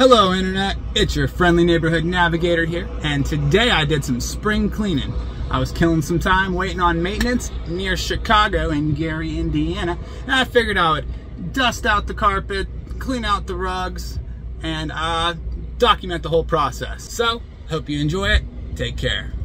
Hello Internet, it's your friendly neighborhood navigator here, and today I did some spring cleaning. I was killing some time waiting on maintenance near Chicago in Gary, Indiana, and I figured I would dust out the carpet, clean out the rugs, and document the whole process. So, hope you enjoy it. Take care.